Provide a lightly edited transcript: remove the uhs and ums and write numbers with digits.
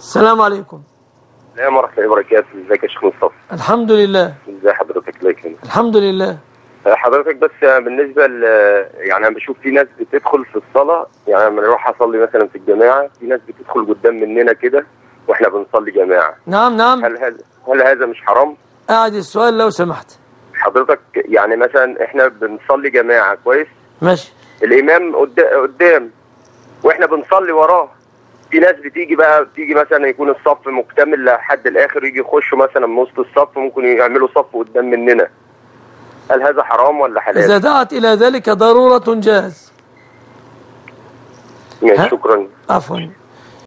السلام عليكم. السلام ورحمة الله وبركاته. ازيك يا شيخ مصطفى؟ الحمد لله. ازي حضرتك؟ الله يكرمك. الحمد لله. حضرتك بس بالنسبة يعني انا بشوف في ناس بتدخل في الصلاة، يعني لما نروح اصلي مثلا في الجماعة في ناس بتدخل قدام مننا كده واحنا بنصلي جماعة. نعم نعم. هل هذا مش حرام؟ أعد السؤال لو سمحت. حضرتك يعني مثلا احنا بنصلي جماعة كويس؟ ماشي. الامام قدام واحنا بنصلي وراه. في ناس بتيجي مثلا يكون الصف مكتمل لحد الاخر، يجي يخشوا مثلا من وسط الصف، ممكن يعملوا صف قدام مننا. هل هذا حرام ولا حلال؟ إذا دعت إلى ذلك ضرورة جاز. شكرا. عفوا.